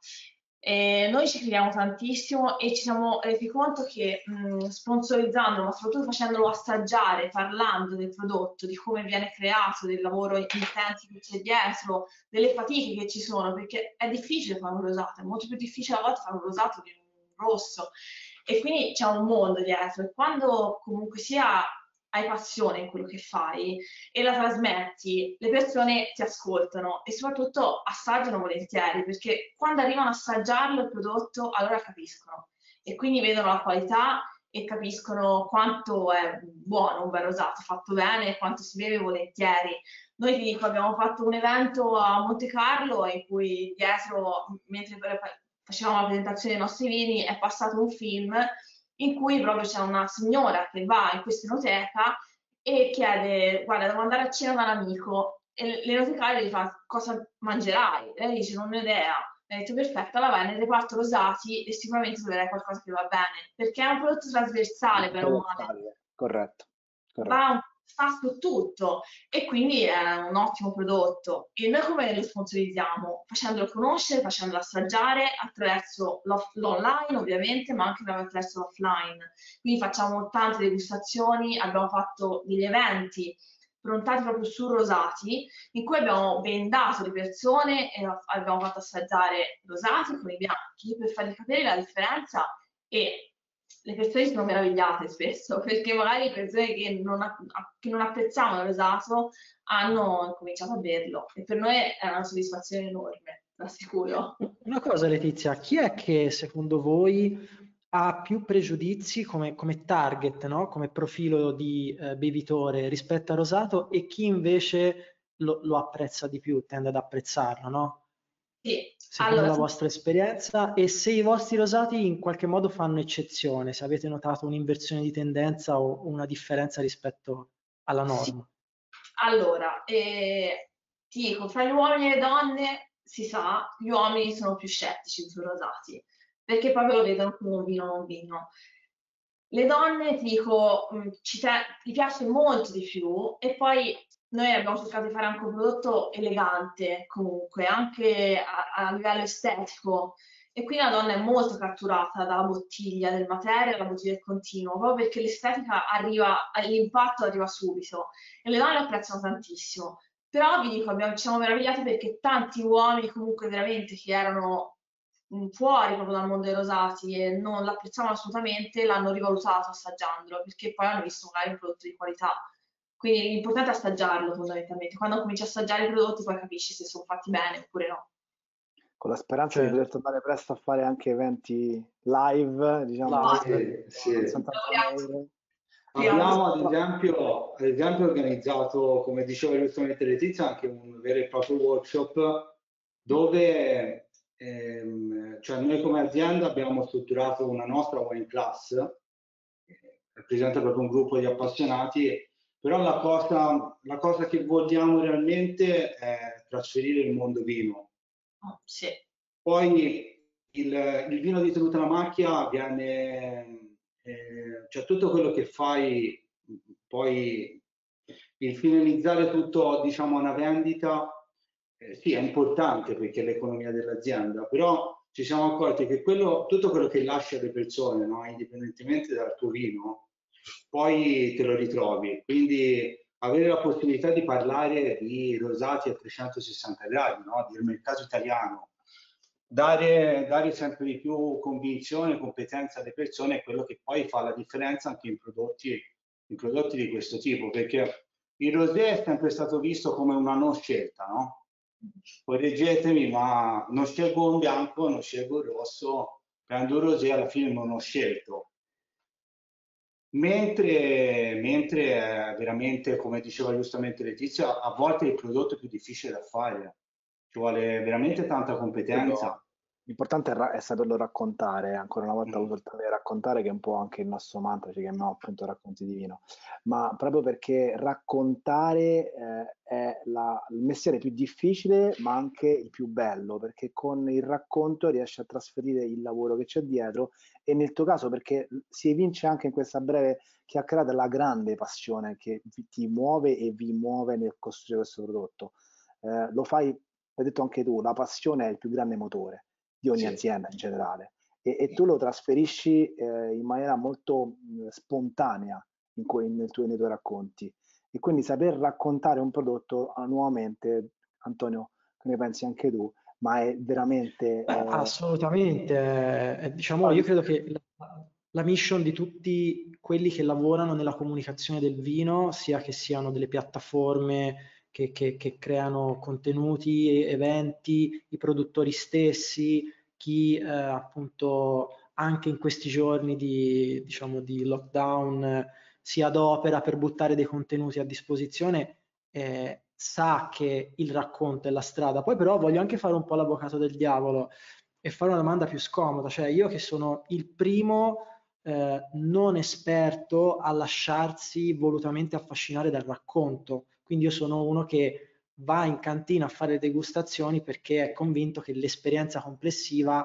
S4: E noi ci crediamo tantissimo e ci siamo resi conto che mh, sponsorizzando, ma soprattutto facendolo assaggiare, parlando del prodotto, di come viene creato, del lavoro intenso che c'è dietro, delle fatiche che ci sono, perché è difficile fare un rosato, è molto più difficile a volte fare un rosato che un rosso. E quindi c'è un mondo dietro e quando comunque sia hai passione in quello che fai e la trasmetti, le persone ti ascoltano e soprattutto assaggiano volentieri, perché quando arrivano a assaggiarlo il prodotto, allora capiscono e quindi vedono la qualità e capiscono quanto è buono un bel rosato fatto bene e quanto si beve volentieri. Noi ti dico, abbiamo fatto un evento a Monte Carlo in cui dietro, mentre facevamo la presentazione dei nostri vini, è passato un film in cui proprio c'è una signora che va in questa enoteca e chiede, guarda, devo andare a cena da un amico, e l'enotecario gli fa, cosa mangerai? E lei dice, non ho idea. E ha detto, perfetto, allora vai nel reparto rosati e sicuramente troverai qualcosa che va bene, perché è un prodotto trasversale, per un male.
S2: Corretto, corretto.
S4: Va, sta su tutto e quindi è un ottimo prodotto. E noi come lo sponsorizziamo? Facendolo conoscere, facendolo assaggiare attraverso l'online ovviamente, ma anche attraverso l'offline. Quindi facciamo tante degustazioni, abbiamo fatto degli eventi prontati proprio su rosati, in cui abbiamo bendato le persone e abbiamo fatto assaggiare rosati con i bianchi per fargli capire la differenza e le persone sono meravigliate spesso perché magari persone che non, che non apprezzavano il rosato hanno cominciato a berlo e per noi è una soddisfazione enorme, l'assicuro.
S1: Una cosa, Letizia, chi è che secondo voi ha più pregiudizi come, come target, no? Come profilo di eh, bevitore rispetto al rosato e chi invece lo, lo apprezza di più, tende ad apprezzarlo, no?
S4: Sì,
S1: Secondo
S4: allora,
S1: la vostra esperienza e se i vostri rosati in qualche modo fanno eccezione, se avete notato un'inversione di tendenza o una differenza rispetto alla norma.
S4: Sì. Allora, eh, ti dico, fra gli uomini e le donne si sa, gli uomini sono più scettici sui rosati perché proprio lo vedono come un vino non vino. Le donne, ti dico, ci ti piace molto di più e poi noi abbiamo cercato di fare anche un prodotto elegante comunque, anche a, a livello estetico e quindi la donna è molto catturata dalla bottiglia del materiale, dalla bottiglia del continuo, proprio perché l'estetica arriva, l'impatto arriva subito e le donne lo apprezzano tantissimo. Però vi dico, abbiamo, ci siamo meravigliati perché tanti uomini comunque veramente che erano fuori proprio dal mondo dei rosati e non l'apprezzavano assolutamente, l'hanno rivalutato assaggiandolo perché poi hanno visto magari un prodotto di qualità. Quindi l'importante è assaggiarlo fondamentalmente. Quando cominci a assaggiare i prodotti poi capisci se sono fatti bene oppure no.
S2: Con la speranza
S1: Certo.
S2: di poter tornare presto a fare anche eventi live, diciamo,
S1: Live.
S3: Sì,
S2: non
S3: sì.
S2: soltanto mail.
S3: Abbiamo ad esempio, ad esempio organizzato, come diceva giustamente Letizia, anche un vero e proprio workshop dove ehm, cioè noi come azienda abbiamo strutturato una nostra wine class, che rappresenta proprio un gruppo di appassionati, però la cosa, la cosa che vogliamo realmente è trasferire il mondo vino.
S4: Oh, sì.
S3: Poi il, il vino di tenuta alla macchia viene, eh, cioè tutto quello che fai, poi il finalizzare tutto, diciamo, a una vendita, eh, sì, è importante perché è l'economia dell'azienda, però ci siamo accorti che quello, tutto quello che lasci alle persone, no, indipendentemente dal tuo vino, poi te lo ritrovi. Quindi avere la possibilità di parlare di rosati a trecentosessanta gradi, no, del mercato italiano, dare, dare sempre di più convinzione e competenza alle persone è quello che poi fa la differenza anche in prodotti, in prodotti di questo tipo, perché il rosé è sempre stato visto come una non scelta, no? Correggetemi, ma non scelgo un bianco, non scelgo il rosso, prendo un rosé, alla fine non ho scelto. Mentre, mentre è veramente, come diceva giustamente Letizia, a volte il prodotto è più difficile da fare, ci vuole veramente tanta competenza.
S2: L'importante è, ra- è saperlo raccontare, ancora una volta ho
S3: Mm.
S2: usato il termine raccontare che è un po' anche il nostro mantra, ci chiamiamo appunto racconti di vino, ma proprio perché raccontare eh, è la- il mestiere più difficile ma anche il più bello, perché con il racconto riesci a trasferire il lavoro che c'è dietro e nel tuo caso perché si evince anche in questa breve chiacchierata la grande passione che vi- ti muove e vi muove nel costruire questo prodotto. Eh, lo fai, hai detto anche tu, la passione è il più grande motore di ogni
S3: Sì.
S2: azienda in generale e, e tu lo trasferisci eh, in maniera molto mh, spontanea in que- nel tuo- nei tuoi racconti e quindi saper raccontare un prodotto ah, nuovamente, Antonio, che ne pensi anche tu, ma è veramente
S1: Beh,
S2: eh,
S1: assolutamente, eh, diciamo, io credo che la, la mission di tutti quelli che lavorano nella comunicazione del vino, sia che siano delle piattaforme che, che- che creano contenuti, eventi, i produttori stessi, chi eh, appunto anche in questi giorni di, diciamo, di lockdown eh, si adopera per buttare dei contenuti a disposizione, eh, sa che il racconto è la strada. Poi però voglio anche fare un po' l'avvocato del diavolo e fare una domanda più scomoda, cioè io che sono il primo eh, non esperto a lasciarsi volutamente affascinare dal racconto, quindi io sono uno che va in cantina a fare degustazioni perché è convinto che l'esperienza complessiva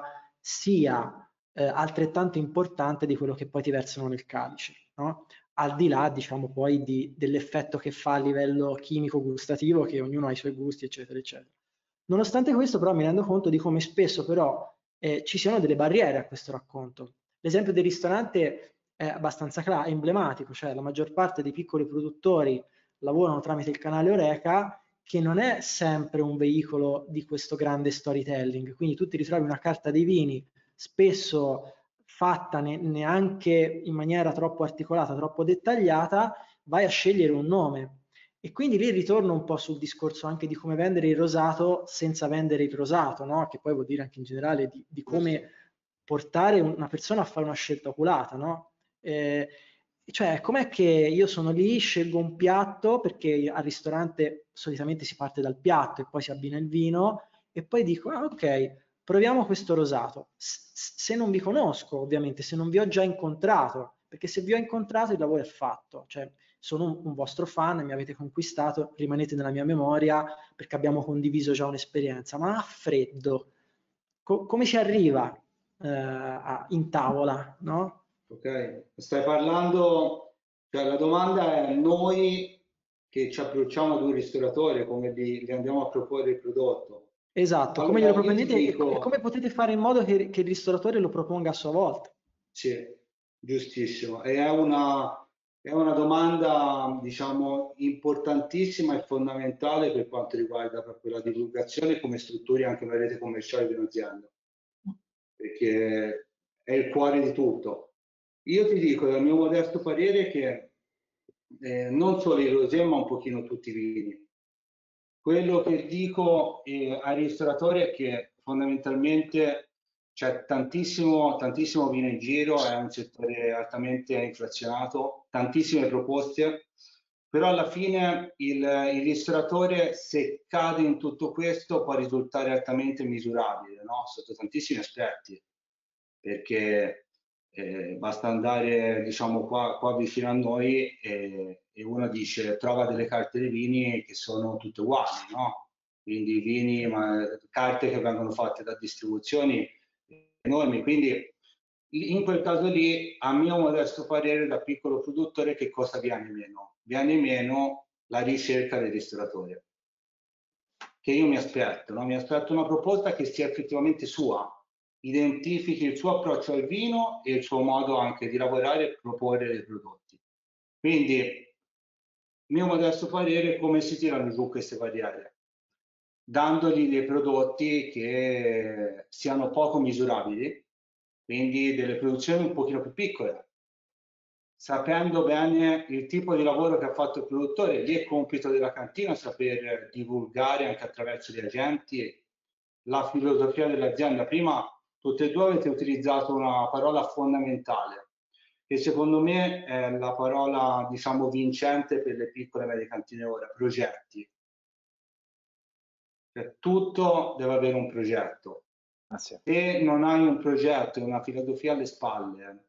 S1: sia eh, altrettanto importante di quello che poi ti versano nel calice, no? Al di là, diciamo, poi di, dell'effetto che fa a livello chimico gustativo, che ognuno ha i suoi gusti, eccetera, eccetera. Nonostante questo, però, mi rendo conto di come spesso, però, eh, ci siano delle barriere a questo racconto. L'esempio del ristorante è abbastanza clar- emblematico, cioè la maggior parte dei piccoli produttori lavorano tramite il canale Oreca, che non è sempre un veicolo di questo grande storytelling. Quindi tu ti ritrovi una carta dei vini, spesso fatta ne- neanche in maniera troppo articolata, troppo dettagliata, vai a scegliere un nome. E quindi lì ritorno un po' sul discorso anche di come vendere il rosato senza vendere il rosato, no? Che poi vuol dire anche in generale di, di come portare una persona a fare una scelta oculata, no? Eh, cioè, com'è che io sono lì, scelgo un piatto, perché al ristorante solitamente si parte dal piatto e poi si abbina il vino, e poi dico, ah, ok, proviamo questo rosato. S- se non vi conosco, ovviamente, se non vi ho già incontrato, perché se vi ho incontrato il lavoro è fatto, cioè sono un, un vostro fan, mi avete conquistato, rimanete nella mia memoria perché abbiamo condiviso già un'esperienza, ma a freddo, co- come si arriva eh, a- in tavola, no?
S3: Ok, stai parlando, cioè la domanda è noi che ci approcciamo ad un ristoratore, come gli, gli andiamo a proporre il prodotto.
S1: Esatto, come glielo
S3: Allora, io ti
S1: proponete e, e come
S3: dico,
S1: potete fare in modo che, che il ristoratore lo proponga a sua volta?
S3: sì, giustissimo, e è una, è una domanda, diciamo, importantissima e fondamentale per quanto riguarda proprio la divulgazione come strutturi anche una rete commerciale di un'azienda, perché è il cuore di tutto. Io ti dico, dal mio modesto parere, che eh, non solo il rosé, ma un pochino tutti i vini. Quello che dico eh, ai ristoratori è che fondamentalmente c'è tantissimo, tantissimo vino in giro, è un settore altamente inflazionato, tantissime proposte, però alla fine il, il ristoratore, se cade in tutto questo, può risultare altamente misurabile, no? Sotto tantissimi aspetti, perché eh, basta andare, diciamo, qua, qua vicino a noi e, e uno dice, trova delle carte dei vini che sono tutte uguali, no? Quindi vini, ma, carte che vengono fatte da distribuzioni enormi, quindi in quel caso lì, a mio modesto parere, da piccolo produttore, che cosa viene meno? Viene meno la ricerca del ristoratore, che io mi aspetto, no? Mi aspetto una proposta che sia effettivamente sua, identifichi il suo approccio al vino e il suo modo anche di lavorare e proporre dei prodotti. Quindi, mio modesto parere, come si tirano giù queste barriere? Dandogli dei prodotti che siano poco misurabili, quindi delle produzioni un pochino più piccole, sapendo bene il tipo di lavoro che ha fatto il produttore. Lì è compito della cantina saper divulgare anche attraverso gli agenti la filosofia dell'azienda. Prima tutte e due avete utilizzato una parola fondamentale, che secondo me è la parola, diciamo, vincente per le piccole e medie cantine ora: progetti. Cioè, tutto deve avere un progetto.
S2: Ah, sì.
S3: Se non hai un progetto e una filosofia alle spalle,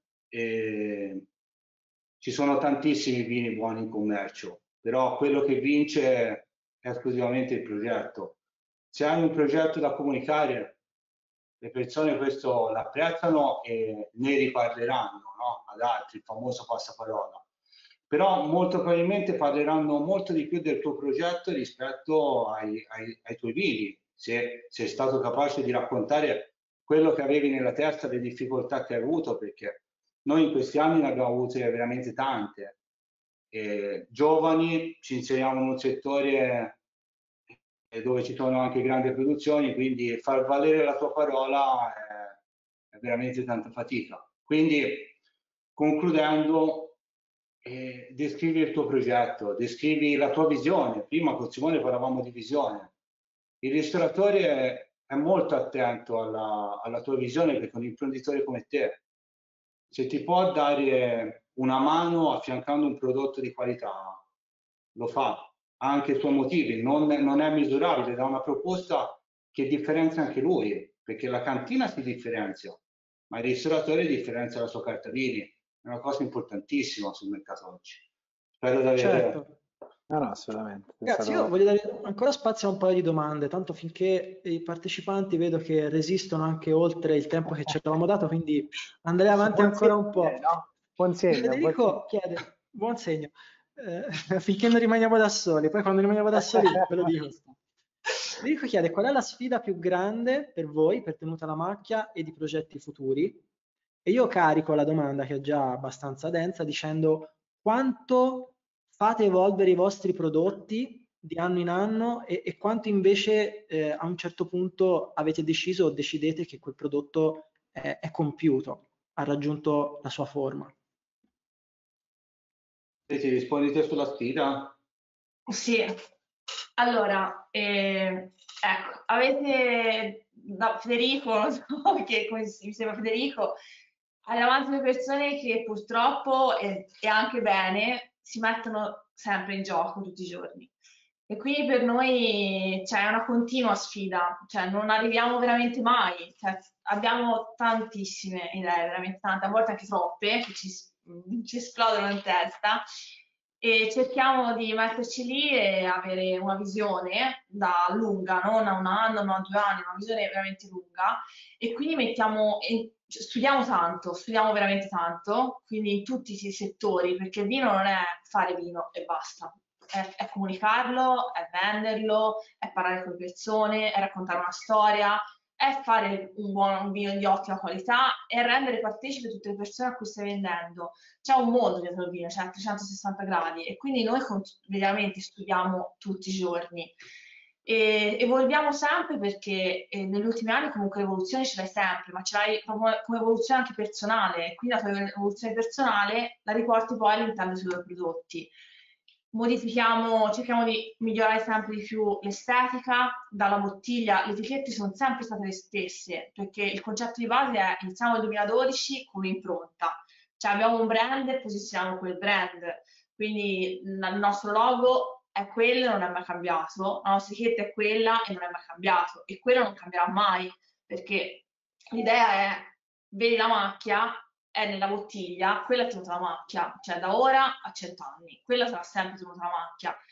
S3: eh, ci sono tantissimi vini buoni in commercio, però quello che vince è esclusivamente il progetto. Se hai un progetto da comunicare, le persone questo l'apprezzano e ne riparleranno, no? Ad altri, il famoso passaparola. Però molto probabilmente parleranno molto di più del tuo progetto rispetto ai, ai, ai tuoi vini, se sei stato capace di raccontare quello che avevi nella testa, le difficoltà che hai avuto, perché noi in questi anni ne abbiamo avute veramente tante. E giovani, ci inseriamo in un settore dove ci sono anche grandi produzioni, quindi far valere la tua parola è, è veramente tanta fatica. Quindi, concludendo, eh, descrivi il tuo progetto, descrivi la tua visione. Prima con Simone parlavamo di visione. Il ristoratore è, è molto attento alla, alla tua visione, perché un imprenditore come te, se ti può dare una mano affiancando un prodotto di qualità, lo fa. Ha anche i suoi motivi, non, non è misurabile, da una proposta che differenzia anche lui, perché la cantina si differenzia, ma il ristoratore differenzia la sua carta vini. È una cosa importantissima sul mercato oggi. Spero di aver...
S1: Certo.
S2: No, no, assolutamente. È
S1: Ragazzi,
S2: stato...
S1: io voglio dare ancora spazio a un paio di domande, tanto finché i partecipanti vedo che resistono anche oltre il tempo che ci eravamo dato, quindi andrei avanti
S2: Buon
S1: ancora
S2: segno,
S1: un po'.
S2: no? Buon segno, buon
S1: Federico chiede, buon segno, eh, finché non rimaniamo da soli, poi quando rimaniamo da soli ve lo dico. Federico chiede qual è la sfida più grande per voi, per Tenuta la Macchia e di progetti futuri? E io carico la domanda, che è già abbastanza densa, dicendo quanto fate evolvere i vostri prodotti di anno in anno e, e quanto invece eh, a un certo punto avete deciso o decidete che quel prodotto è, è compiuto, ha raggiunto la sua forma.
S3: Se ti rispondi te sulla sfida?
S4: Sì, allora, eh, ecco, avete da Federico, non so che come si mi sembra Federico, hai davanti delle persone che purtroppo, e, e anche bene, si mettono sempre in gioco tutti i giorni. E quindi per noi c'è una continua sfida, cioè non arriviamo veramente mai, cioè, abbiamo tantissime idee, veramente tante, a volte anche troppe, che ci, ci esplodono in testa, e cerchiamo di metterci lì e avere una visione da lunga, non a un anno, non a due anni, una visione veramente lunga, e quindi mettiamo, e studiamo tanto, studiamo veramente tanto, quindi in tutti i settori, perché il vino non è fare vino e basta, è, è comunicarlo, è venderlo, è parlare con le persone, è raccontare una storia, è fare un buon un vino di ottima qualità e rendere partecipe tutte le persone a cui stai vendendo. C'è un mondo dietro il vino, c'è a trecentosessanta gradi, e quindi noi veramente studiamo tutti i giorni. E evolviamo sempre perché eh, negli ultimi anni comunque l'evoluzione ce l'hai sempre, ma ce l'hai proprio come evoluzione anche personale, quindi la tua evoluzione personale la riporti poi all'interno dei tuoi prodotti. Modifichiamo, cerchiamo di migliorare sempre di più l'estetica, dalla bottiglia, le etichette sono sempre state le stesse, perché il concetto di base è iniziamo nel duemiladodici come impronta, cioè abbiamo un brand e posizioniamo quel brand, quindi il nostro logo è quello e non è mai cambiato, la nostra etichetta è quella e non è mai cambiato, e quello non cambierà mai, perché l'idea è, vedi la macchia, è nella bottiglia, quella è tenuta la macchia, cioè da ora a cent'anni, quella sarà sempre tenuta la macchia.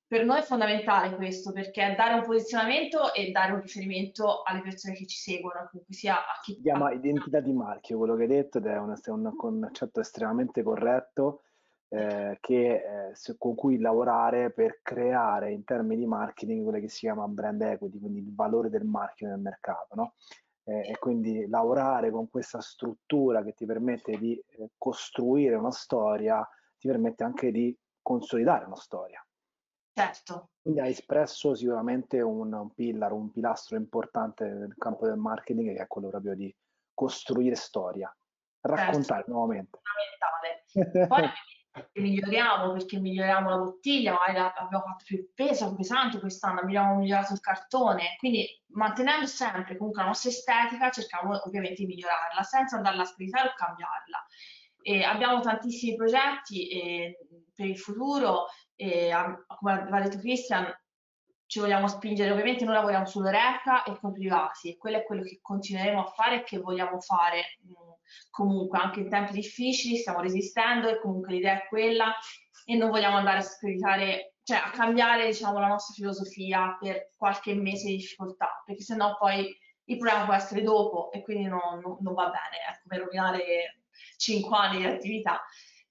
S4: per noi è fondamentale questo, perché dare un posizionamento e dare un riferimento alle persone che ci seguono, comunque sia a chi...
S2: Si chiama identità di marchio, quello che hai detto, ed è un, è un concetto estremamente corretto eh, che, eh, su- con cui lavorare per creare in termini di marketing quello che si chiama brand equity, quindi il valore del marchio nel mercato, no? Eh, e quindi lavorare con questa struttura che ti permette di eh, costruire una storia, ti permette anche di consolidare una storia.
S4: Certo.
S2: Quindi hai espresso sicuramente un, un pillar, un pilastro importante nel campo del marketing, che è quello proprio di costruire storia, raccontare
S4: Certo,
S2: nuovamente.
S4: fondamentale. Poi ovviamente miglioriamo perché miglioriamo la bottiglia, magari la- abbiamo fatto più peso, più pesante quest'anno, abbiamo migliorato il cartone, quindi mantenendo sempre comunque la nostra estetica cerchiamo ovviamente di migliorarla senza andarla a screditare o cambiarla. E abbiamo tantissimi progetti e, per il futuro e a- come aveva detto Christian, ci vogliamo spingere, ovviamente noi lavoriamo sull'Oreca e con i privati e quello è quello che continueremo a fare e che vogliamo fare mh, comunque anche in tempi difficili, stiamo resistendo e comunque l'idea è quella e non vogliamo andare a screditare, cioè a cambiare diciamo la nostra filosofia per qualche mese di difficoltà, perché sennò poi il problema può essere dopo e quindi non, non- non va bene, è come rovinare cinque anni di attività.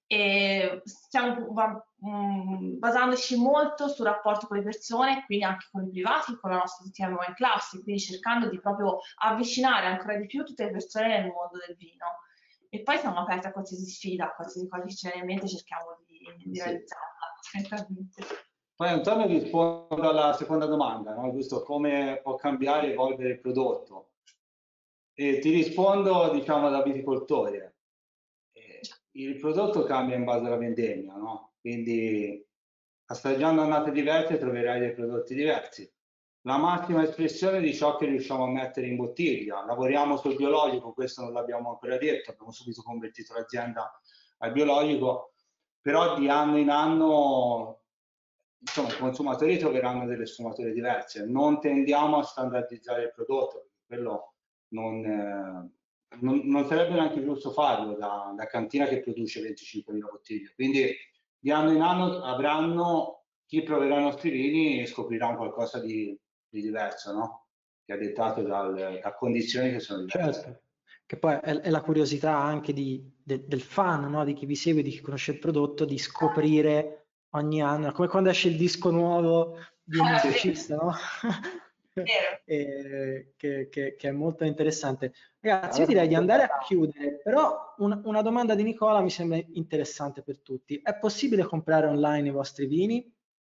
S4: E stiamo va- mh, basandoci molto sul rapporto con le persone, quindi anche con i privati, con la nostra T M Wine Class, quindi cercando di proprio avvicinare ancora di più tutte le persone nel mondo del vino. E poi siamo aperti a qualsiasi sfida, a qualsiasi cosa che ci viene in mente, cerchiamo di, di
S3: Sì.
S4: realizzarla. francamente.
S3: Poi Antonio rispondo alla seconda domanda, no? Giusto come può cambiare e evolvere il prodotto. E ti rispondo, diciamo, da viticoltore. Eh, il prodotto cambia in base alla vendemmia, no? Quindi assaggiando annate diverse troverai dei prodotti diversi. La massima espressione di ciò che riusciamo a mettere in bottiglia. Lavoriamo sul biologico, questo non l'abbiamo ancora detto, abbiamo subito convertito l'azienda al biologico, però di anno in anno insomma, i consumatori troveranno delle sfumature diverse. Non tendiamo a standardizzare il prodotto, perché quello non, eh, non, non sarebbe neanche giusto farlo da, da cantina che produce venticinquemila bottiglie. Quindi di anno in anno avranno chi proverà i nostri vini e scoprirà qualcosa di, di diverso, no? Che è dettato dal, da condizioni che sono diverse.
S1: Certo, che poi è, è la curiosità anche di- de- del fan, no? Di chi vi segue, di chi conosce il prodotto, di scoprire ogni anno, come quando esce il disco nuovo di un
S4: Ah, sì,
S1: musicista, no?
S4: vero.
S1: E che, che- che è molto interessante. Ragazzi, io
S2: Allora,
S1: direi di andare a
S2: dobbiamo-
S1: chiudere, però un- una domanda di Nicola mi sembra interessante per tutti. È possibile comprare online i vostri vini?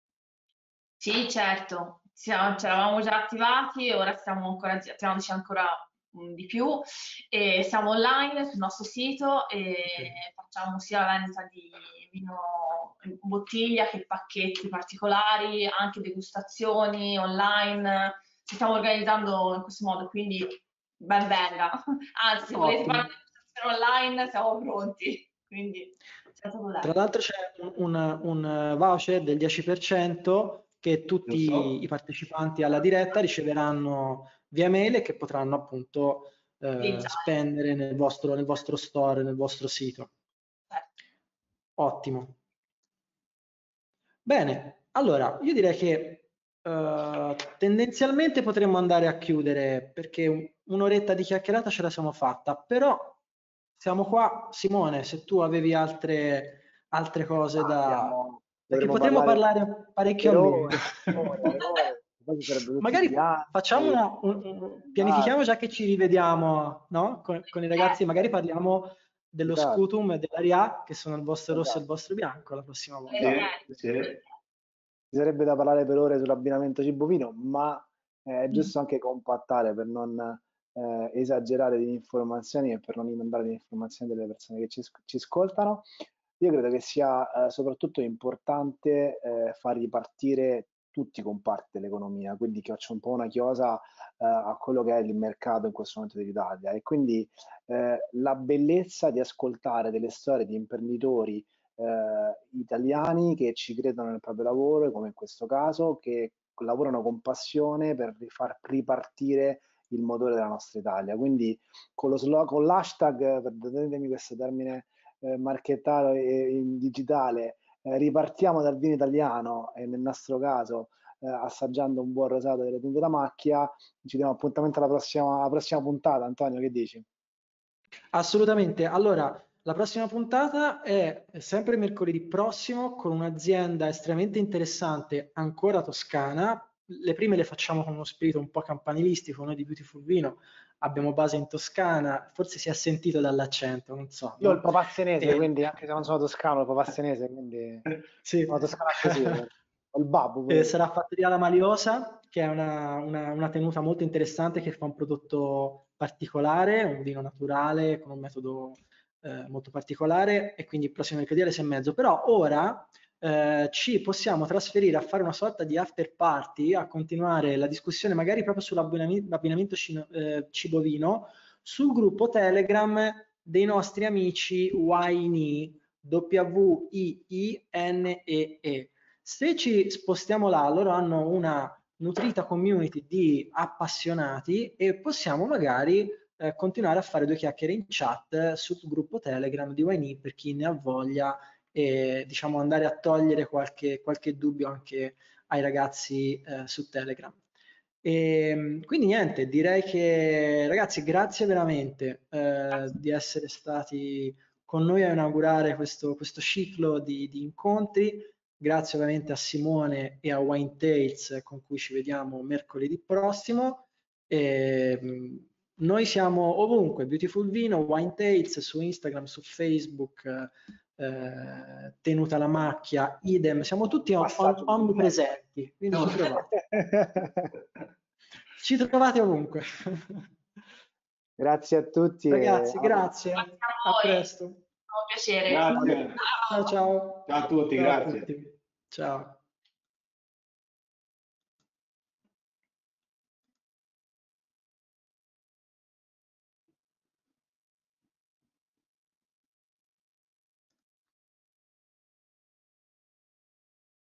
S4: Sì, certo, siamo, ci eravamo già attivati, ora stiamo ancora attivandoci ancora mh, di più e siamo online sul nostro sito e
S1: Ok.
S4: facciamo sia vendita di vino in bottiglia che pacchetti particolari, anche degustazioni online. Ci stiamo organizzando in questo modo, quindi ben venga. Anzi, se volete fare una
S1: Ottimo.
S4: degustazione online siamo pronti, quindi senza
S1: Tra
S4: problemi.
S1: l'altro c'è un, un- un voucher del dieci per cento che tutti i
S3: Giusto?
S1: partecipanti alla diretta riceveranno via mail e che potranno appunto eh,
S4: Utilizzare.
S1: spendere nel vostro, nel vostro store, nel vostro sito.
S4: Certo.
S1: Ottimo. Bene, allora io direi che eh, tendenzialmente potremmo andare a chiudere perché un- un'oretta di chiacchierata ce la siamo fatta, però siamo qua, Simone, se tu avevi altre, altre cose
S2: ah,
S1: da...
S2: abbiamo-
S1: perché
S2: dovremmo
S1: potremmo
S2: parlare
S1: parlare parecchio
S2: per
S1: a
S2: ore,
S1: lungo.
S2: ore, ore, ore. Poi ci sarebbero tutti i
S1: Magari facciamo
S2: bianchi,
S1: una, un-
S2: eh,
S1: un-
S2: vari,
S1: pianifichiamo già che ci rivediamo, no? Con, con i ragazzi, magari parliamo dello
S2: esatto,
S1: Scutum e dell'Aria, che sono il vostro rosso e il
S2: esatto,
S1: vostro bianco la prossima volta.
S2: esatto.
S4: Volentieri,
S3: Sì, sì.
S2: Ci sarebbe da parlare per ore sull'abbinamento cibo-vino, ma eh, è
S4: volentieri.
S2: giusto anche compattare per non eh, esagerare di informazioni e per non inondare di informazioni delle persone che ci, ci ascoltano. Io credo che sia eh, soprattutto importante eh, far ripartire tutti i comparti dell'economia, quindi che faccio un po' una chiosa eh, a quello che è il mercato in questo momento dell'Italia e quindi eh, la bellezza di ascoltare delle storie di imprenditori eh, italiani che ci credono nel proprio lavoro, come in questo caso, che lavorano con passione per far ripartire il motore della nostra Italia. Quindi con lo slogan, con l'hashtag, perdonatemi questo termine eh, marchettato e in digitale, eh, ripartiamo dal vino italiano e nel nostro caso eh, assaggiando un buon rosato delle Tinto da Macchia. Ci diamo appuntamento alla prossima, alla prossima puntata. Antonio, che dici?
S1: Assolutamente. Allora, la prossima puntata è sempre mercoledì prossimo con un'azienda estremamente interessante, ancora toscana. Le prime le facciamo con uno spirito un po' campanilistico, noi di Beautiful Vino abbiamo base in Toscana, forse si è sentito dall'accento, non so.
S2: Io ho
S1: No?
S2: il papà senese,
S1: E...
S2: quindi anche se non sono toscano, il papà senese, quindi
S1: Sì.
S2: sono toscano così. Ho il babbo pure.
S1: Eh, sarà Fattoria La Maliosa, che è una, una, una tenuta molto interessante che fa un prodotto particolare, un vino naturale con un metodo eh, molto particolare, e quindi il prossimo mercoledì alle sei e mezzo. Però ora eh, ci possiamo trasferire a fare una sorta di after party, a continuare la discussione magari proprio sull'abbinamento eh, cibo-vino sul gruppo Telegram dei nostri amici Wine, W I I N E E. Se ci spostiamo là, loro hanno una nutrita community di appassionati e possiamo magari eh, continuare a fare due chiacchiere in chat sul gruppo Telegram di Wine per chi ne ha voglia e diciamo andare a togliere qualche, qualche dubbio anche ai ragazzi eh, su Telegram. E, quindi niente, direi che ragazzi grazie veramente eh, di essere stati con noi a inaugurare questo, questo ciclo di, di incontri. Grazie ovviamente a Simone e a Wine Tales con cui ci vediamo mercoledì prossimo. E, mh, noi siamo ovunque, Beautiful Vino, Wine Tales su Instagram, su Facebook, eh, Tenuta la Macchia, idem, siamo tutti on, on, onnipresenti, quindi ci trovate. Ci trovate ovunque.
S2: Grazie a tutti.
S1: Ragazzi,
S2: e...
S1: grazie.
S4: Grazie a
S1: A
S4: voi.
S1: presto.
S4: È un piacere.
S3: Grazie.
S1: Ciao ciao.
S3: Ciao a tutti,
S1: Ciao
S3: grazie.
S1: a tutti. Ciao.